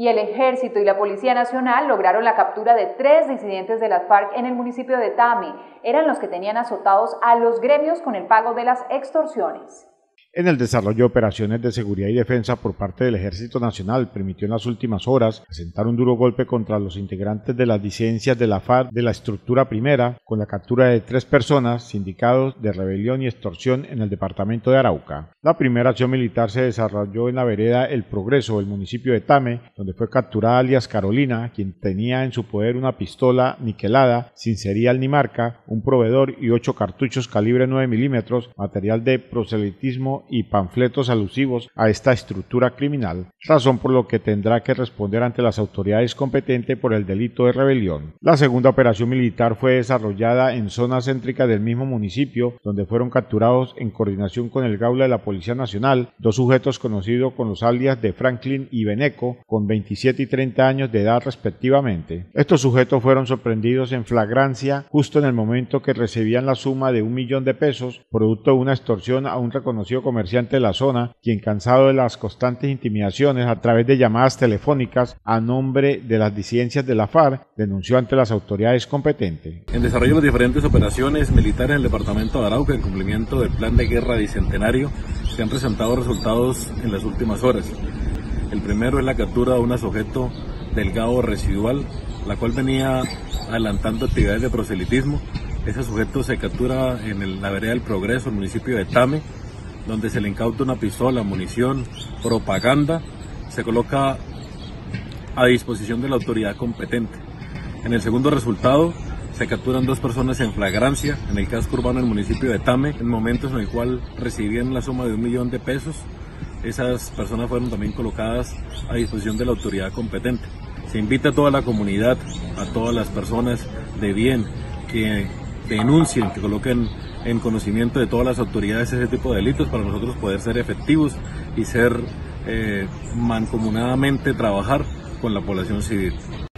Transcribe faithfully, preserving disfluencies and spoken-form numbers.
Y el Ejército y la Policía Nacional lograron la captura de tres disidentes de las FARC en el municipio de Tame. Eran los que tenían azotados a los gremios con el pago de las extorsiones. En el desarrollo de operaciones de seguridad y defensa por parte del Ejército Nacional permitió en las últimas horas presentar un duro golpe contra los integrantes de las disidencias de la FARC de la estructura primera, con la captura de tres personas sindicados de rebelión y extorsión en el departamento de Arauca. La primera acción militar se desarrolló en la vereda El Progreso del municipio de Tame, donde fue capturada alias Carolina, quien tenía en su poder una pistola niquelada, sin serial ni marca, un proveedor y ocho cartuchos calibre nueve milímetros, material de proselitismo y panfletos alusivos a esta estructura criminal, razón por lo que tendrá que responder ante las autoridades competentes por el delito de rebelión. La segunda operación militar fue desarrollada en zona céntrica del mismo municipio, donde fueron capturados en coordinación con el Gaula de la Policía Nacional dos sujetos conocidos con los alias de Franklin y Beneco, con veintisiete y treinta años de edad respectivamente. Estos sujetos fueron sorprendidos en flagrancia justo en el momento que recibían la suma de un millón de pesos, producto de una extorsión a un reconocido comerciante de la zona, quien, cansado de las constantes intimidaciones a través de llamadas telefónicas a nombre de las disidencias de la FARC, denunció ante las autoridades competentes. En desarrollo de las diferentes operaciones militares en el departamento de Arauca, en cumplimiento del plan de guerra bicentenario, se han presentado resultados en las últimas horas. El primero es la captura de un sujeto delgado residual, la cual venía adelantando actividades de proselitismo. Ese sujeto se captura en el, la vereda del Progreso, el municipio de Tame, donde se le incauta una pistola, munición, propaganda, se coloca a disposición de la autoridad competente. En el segundo resultado, se capturan dos personas en flagrancia en el casco urbano del municipio de Tame, en momentos en el cual recibían la suma de un millón de pesos. Esas personas fueron también colocadas a disposición de la autoridad competente. Se invita a toda la comunidad, a todas las personas de bien que denuncien, que coloquen en conocimiento de todas las autoridades ese tipo de delitos, para nosotros poder ser efectivos y ser eh, mancomunadamente trabajar con la población civil.